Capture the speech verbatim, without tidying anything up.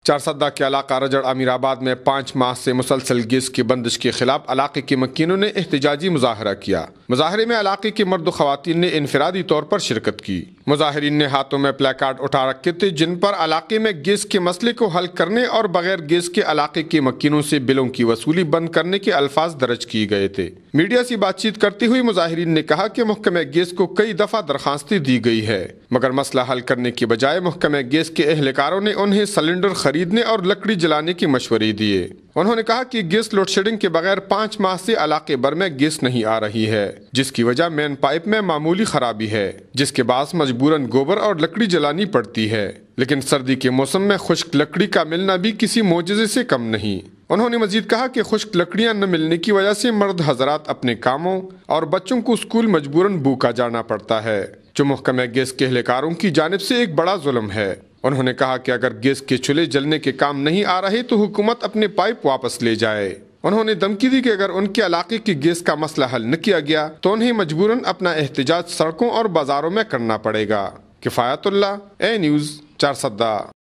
چارسدہ کے علاقہ رجڑ امیر آباد میں پانچ ماہ سے مسلسل گیس کی بندش کے خلاف علاقے کے مکینوں نے احتجاجی مظاہرہ کیا۔ مظاہرے میں علاقے کے مرد و خواتین نے انفرادی طور پر شرکت کی۔ مظاہرین نے ہاتھوں میں پلے کارڈ اٹھا رکھے تھے جن پر علاقے میں گیس کے مسئلے کو حل کرنے اور بغیر گیس کے علاقے کے مکینوں سے بلوں کی وصولی بند کرنے کے الفاظ درج کیے گئے تھے۔ میڈیا سے بات چیت کرتے ہوئے مظاہرین نے کہا کہ محکمہ گیس کو کئی دفعہ درخواستیں دی گئی ہے، مگر مسئلہ حل کرنے کے بجائے محکمہ گیس کے اہلکاروں نے انہیں سلنڈر خریدنے اور لکڑی جلانے کے مشورے دیے۔ انہوں نے کہا کہ گیس لوڈ شیڈنگ کے بغیر پانچ ماہ سے علاقے بھر میں گیس نہیں آ رہی ہے، جس کی وجہ مین پائپ میں معمولی خرابی ہے، جس کے باعث مجبوراً گوبر اور لکڑی جلانی پڑتی ہے، لیکن سردی کے موسم میں خشک لکڑی کا ملنا بھی کسی معجزے سے کم نہیں۔ انہوں نے مزید کہا کہ خشک لکڑیاں نہ ملنے کی وجہ سے مرد حضرات اپنے کاموں اور بچوں کو اسکول مجبوراً بھوکا جانا پڑتا ہے، جو محکمہ گیس کے اہلکاروں کی جانب سے ایک بڑا ظلم ہے۔ انہوں نے کہا کہ اگر گیس کے چولہے جلنے کے کام نہیں آ رہے تو حکومت اپنے پائپ واپس لے جائے۔ انہوں نے دھمکی دی کہ اگر ان کے علاقے کی گیس کا مسئلہ حل نہ کیا گیا تو انہیں مجبوراً اپنا احتجاج سڑکوں اور بازاروں میں کرنا پڑے گا۔ کفایت اللہ، اے نیوز، چارسدہ۔